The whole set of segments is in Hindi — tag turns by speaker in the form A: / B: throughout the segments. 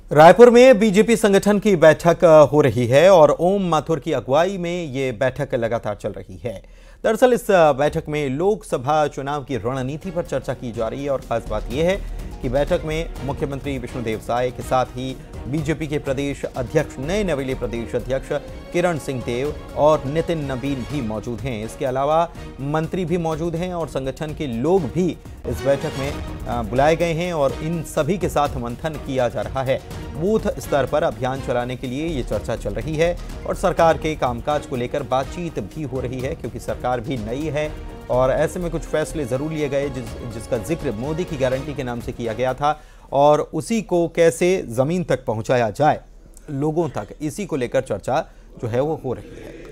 A: रायपुर में बीजेपी संगठन की बैठक हो रही है और ओम माथुर की अगुवाई में ये बैठक लगातार चल रही है। दरअसल इस बैठक में लोकसभा चुनाव की रणनीति पर चर्चा की जा रही है और खास बात यह है कि बैठक में मुख्यमंत्री विष्णुदेव साय के साथ ही बीजेपी के प्रदेश अध्यक्ष नए नवेले प्रदेश अध्यक्ष किरण सिंह देव और नितिन नवीन भी मौजूद हैं। इसके अलावा मंत्री भी मौजूद हैं और संगठन के लोग भी इस बैठक में बुलाए गए हैं और इन सभी के साथ मंथन किया जा रहा है। बूथ स्तर पर अभियान चलाने के लिए ये चर्चा चल रही है और सरकार के कामकाज को लेकर बातचीत भी हो रही है, क्योंकि सरकार भी नई है और ऐसे में कुछ फैसले जरूर लिए गए जिसका जिक्र मोदी की गारंटी के नाम से किया गया था और उसी को कैसे जमीन तक पहुंचाया जाए लोगों तक, इसी को लेकर चर्चा जो है वो हो रही है।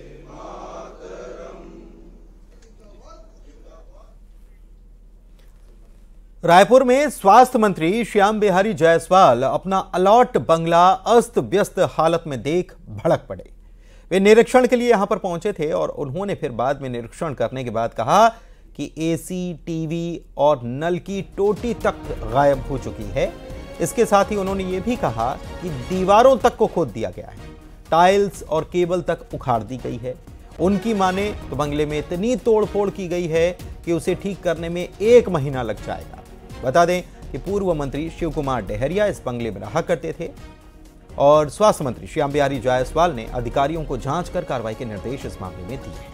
A: रायपुर में स्वास्थ्य मंत्री श्याम बिहारी जायसवाल अपना अलॉट बंगला अस्त व्यस्त हालत में देख भड़क पड़े। वे निरीक्षण के लिए यहां पर पहुंचे थे और उन्होंने फिर बाद में निरीक्षण करने के बाद कहा कि एसी, टीवी और नल की टोटी तक गायब हो चुकी है। इसके साथ ही उन्होंने ये भी कहा कि दीवारों तक को खोद दिया गया है, टाइल्स और केबल तक उखाड़ दी गई है। उनकी माने तो बंगले में इतनी तोड़फोड़ की गई है कि उसे ठीक करने में 1 महीना लग जाएगा। बता दें कि पूर्व मंत्री शिव कुमार डहरिया इस बंगले में रहा करते थे और स्वास्थ्य मंत्री श्याम बिहारी जायसवाल ने अधिकारियों को जांच कर कार्रवाई के निर्देश इस मामले में दिए हैं।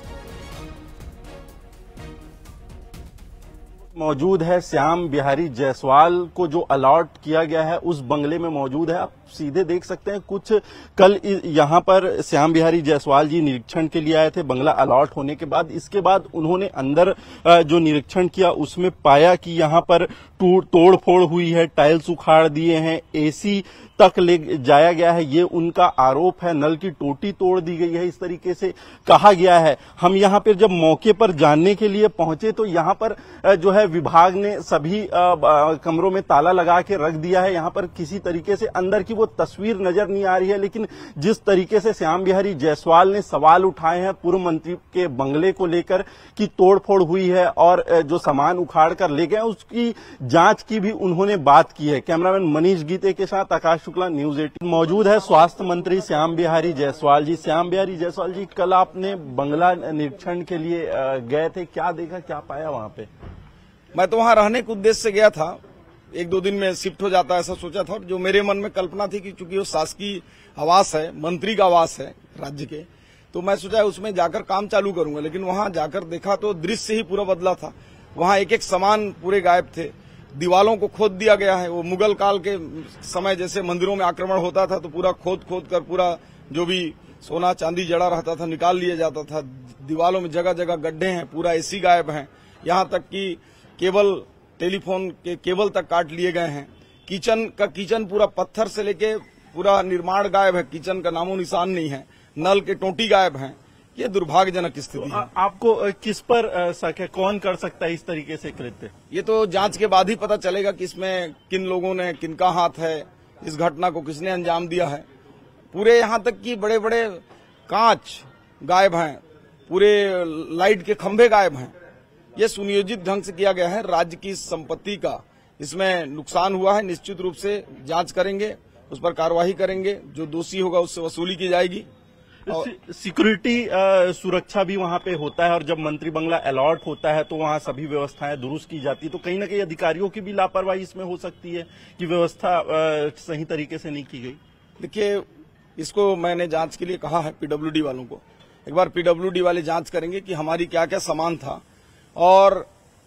B: मौजूद है श्याम बिहारी जायसवाल को जो अलॉट किया गया है उस बंगले में मौजूद है। आप सीधे देख सकते हैं कुछ कल यहां पर श्याम बिहारी जायसवाल जी निरीक्षण के लिए आए थे बंगला अलॉट होने के बाद। इसके बाद उन्होंने अंदर जो निरीक्षण किया उसमें पाया कि यहां पर तोड़फोड़ हुई है, टाइल्स उखाड़ दिए हैं, एसी तक ले जाया गया है, ये उनका आरोप है। नल की टोटी तोड़ दी गई है, इस तरीके से कहा गया है। हम यहां पर जब मौके पर जानने के लिए पहुंचे तो यहां पर जो है विभाग ने सभी कमरों में ताला लगा के रख दिया है। यहां पर किसी तरीके से अंदर की वो तस्वीर नजर नहीं आ रही है, लेकिन जिस तरीके से श्याम बिहारी जायसवाल ने सवाल उठाए हैं पूर्व मंत्री के बंगले को लेकर कि तोड़फोड़ हुई है और जो सामान उखाड़ कर ले गए उसकी जांच की भी उन्होंने बात की है। कैमरामैन मनीष गीते के साथ आकाश शुक्ला, न्यूज 18। मौजूद है स्वास्थ्य मंत्री श्याम बिहारी जायसवाल जी। श्याम बिहारी जायसवाल जी, कल आपने बंगला निरीक्षण के लिए गए थे, क्या देखा, क्या पाया वहां पे?
C: मैं तो वहां रहने के उद्देश्य से गया था, 1-2 दिन में शिफ्ट हो जाता है ऐसा सोचा था। और जो मेरे मन में कल्पना थी कि चूंकि वो शासकीय आवास है, मंत्री का आवास है राज्य के, तो मैं सोचा उसमें जाकर काम चालू करूंगा। लेकिन वहां जाकर देखा तो दृश्य ही पूरा बदला था। वहां एक सामान पूरे गायब थे, दीवालों को खोद दिया गया है। वो मुगल काल के समय जैसे मंदिरों में आक्रमण होता था तो पूरा खोद कर पूरा जो भी सोना चांदी जड़ा रहता था निकाल लिया जाता था। दीवालों में जगह जगह गड्ढे हैं, पूरा एसी गायब है, यहाँ तक कि केबल, टेलीफोन के केबल तक काट लिए गए हैं। किचन पूरा पत्थर से लेके पूरा निर्माण गायब है, किचन का नामो निशान नहीं है। नल के टोटी गायब हैं। ये दुर्भाग्यजनक स्थिति है।
B: आपको किस पर शक है, कौन कर सकता है इस तरीके से कृत्य?
C: ये तो जांच के बाद ही पता चलेगा कि इसमें किन लोगों ने, किनका हाथ है, इस घटना को किसने अंजाम दिया है। पूरे यहाँ तक कि बड़े बड़े कांच गायब हैं, पूरे लाइट के खंभे गायब हैं। ये सुनियोजित ढंग से किया गया है। राज्य की संपत्ति का इसमें नुकसान हुआ है, निश्चित रूप से जांच करेंगे, उस पर कार्रवाई करेंगे, जो दोषी होगा उससे वसूली की जाएगी।
B: सिक्योरिटी सुरक्षा भी वहां पे होता है और जब मंत्री बंगला अलॉट होता है तो वहां सभी व्यवस्थाएं दुरुस्त की जाती है, तो कहीं ना कहीं अधिकारियों की भी लापरवाही इसमें हो सकती है कि व्यवस्था सही तरीके से नहीं की गई।
C: देखिए, इसको मैंने जांच के लिए कहा है पीडब्ल्यूडी वालों को। एक बार पीडब्ल्यूडी वाले जांच करेंगे कि हमारी क्या क्या सामान था और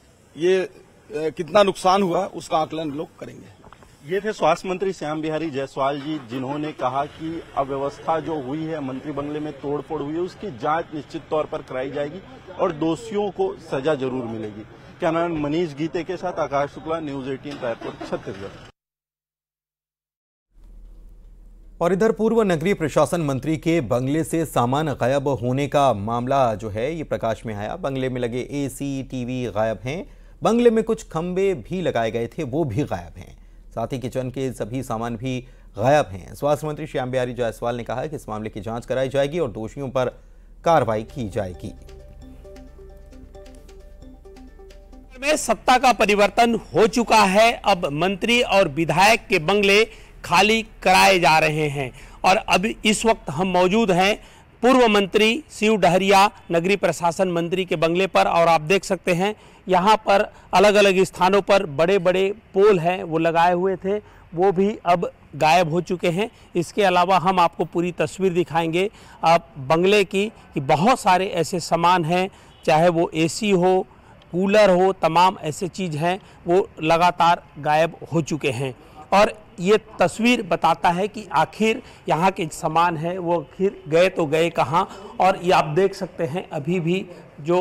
C: ये कितना नुकसान हुआ, उसका आकलन लोग करेंगे।
B: ये थे स्वास्थ्य मंत्री श्याम बिहारी जायसवाल जी, जिन्होंने कहा कि अव्यवस्था जो हुई है, मंत्री बंगले में तोड़फोड़ हुई है, उसकी जांच निश्चित तौर पर कराई जाएगी और दोषियों को सजा जरूर मिलेगी। कैमरामैन मनीष गीते के साथ आकाश शुक्ला, न्यूज 18 रायपुर, छत्तीसगढ़।
A: और इधर पूर्व नगरीय प्रशासन मंत्री के बंगले से सामान गायब होने का मामला जो है ये प्रकाश में आया। बंगले में लगे एसी, टीवी गायब हैं। बंगले में कुछ खंबे भी लगाए गए थे, वो भी गायब हैं। साथ ही किचन के सभी सामान भी गायब हैं। स्वास्थ्य मंत्री श्याम बिहारी जायसवाल ने कहा है कि इस मामले की जांच कराई जाएगी और दोषियों पर कार्रवाई की जाएगी।
D: में सत्ता का परिवर्तन हो चुका है। अब मंत्री और विधायक के बंगले खाली कराए जा रहे हैं। और अभी इस वक्त हम मौजूद हैं पूर्व मंत्री शिव डहरिया नगरीय प्रशासन मंत्री के बंगले पर, और आप देख सकते हैं यहाँ पर अलग अलग स्थानों पर बड़े बड़े पोल हैं वो लगाए हुए थे, वो भी अब गायब हो चुके हैं। इसके अलावा हम आपको पूरी तस्वीर दिखाएंगे आप बंगले की कि बहुत सारे ऐसे सामान हैं, चाहे वो एसी हो, कूलर हो, तमाम ऐसे चीज़ हैं वो लगातार गायब हो चुके हैं। और ये तस्वीर बताता है कि आखिर यहाँ के सामान है वो आखिर गए तो गए कहाँ। और ये आप देख सकते हैं अभी भी जो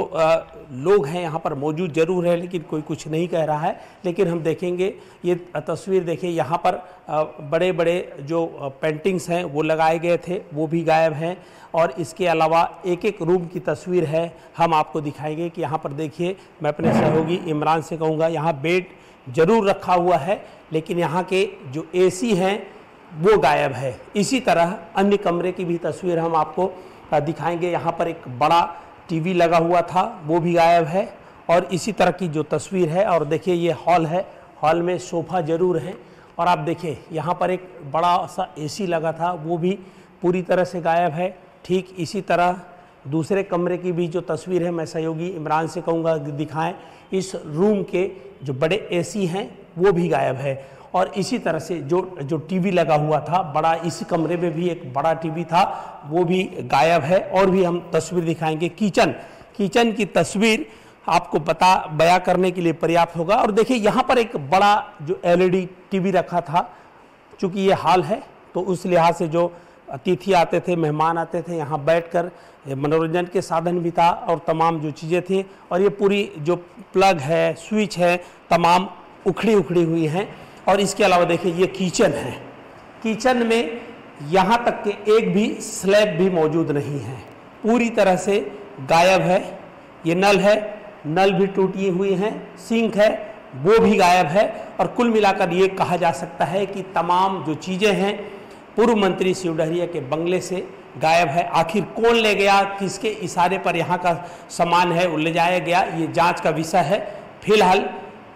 D: लोग हैं यहाँ पर मौजूद जरूर है, लेकिन कोई कुछ नहीं कह रहा है। लेकिन हम देखेंगे ये तस्वीर, देखिए यहाँ पर बड़े बड़े जो पेंटिंग्स हैं वो लगाए गए थे वो भी गायब हैं। और इसके अलावा एक एक रूम की तस्वीर है हम आपको दिखाएंगे कि यहाँ पर देखिए, मैं अपने सहयोगी इमरान से कहूँगा यहाँ बेड जरूर रखा हुआ है, लेकिन यहाँ के जो एसी हैं वो गायब है। इसी तरह अन्य कमरे की भी तस्वीर हम आपको दिखाएंगे। यहाँ पर एक बड़ा टीवी लगा हुआ था वो भी गायब है। और इसी तरह की जो तस्वीर है, और देखिए ये हॉल है, हॉल में सोफ़ा जरूर है। और आप देखिए यहाँ पर एक बड़ा सा एसी लगा था वो भी पूरी तरह से गायब है। ठीक इसी तरह दूसरे कमरे की भी जो तस्वीर है मैं सहयोगी इमरान से कहूँगा दिखाएं। इस रूम के जो बड़े एसी हैं वो भी गायब है। और इसी तरह से जो टीवी लगा हुआ था बड़ा, इसी कमरे में भी एक बड़ा टीवी था वो भी गायब है। और भी हम तस्वीर दिखाएंगे। किचन की तस्वीर आपको बयां करने के लिए पर्याप्त होगा। और देखिए यहाँ पर एक बड़ा जो LED टीवी रखा था, चूँकि ये हॉल है तो उस लिहाज से जो अतिथि आते थे, मेहमान आते थे, यहाँ बैठकर मनोरंजन के साधन भी था और तमाम जो चीज़ें थी। और ये पूरी जो प्लग है, स्विच है, तमाम उखड़ी हुई हैं। और इसके अलावा देखिए ये किचन है, किचन में यहाँ तक के एक भी स्लैब भी मौजूद नहीं है, पूरी तरह से गायब है। ये नल है, नल भी टूटी हुई हैं, सिंक है वो भी गायब है। और कुल मिलाकर ये कहा जा सकता है कि तमाम जो चीज़ें हैं पूर्व मंत्री शिव डहरिया के बंगले से गायब है। आखिर कौन ले गया, किसके इशारे पर यहाँ का सामान है वो ले जाया गया, ये जांच का विषय है। फिलहाल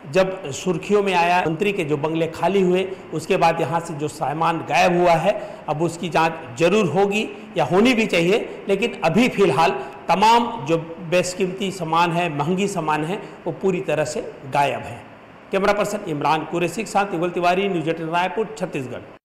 D: जब सुर्खियों में आया मंत्री के जो बंगले खाली हुए, उसके बाद यहाँ से जो सामान गायब हुआ है अब उसकी जांच जरूर होगी या होनी भी चाहिए। लेकिन अभी फिलहाल तमाम जो बेशकीमती सामान है, महंगी सामान है, वो पूरी तरह से गायब है। कैमरा पर्सन इमरान कुरैशी के साथ इकबाल तिवारी, न्यूज़ 18 रायपुर, छत्तीसगढ़।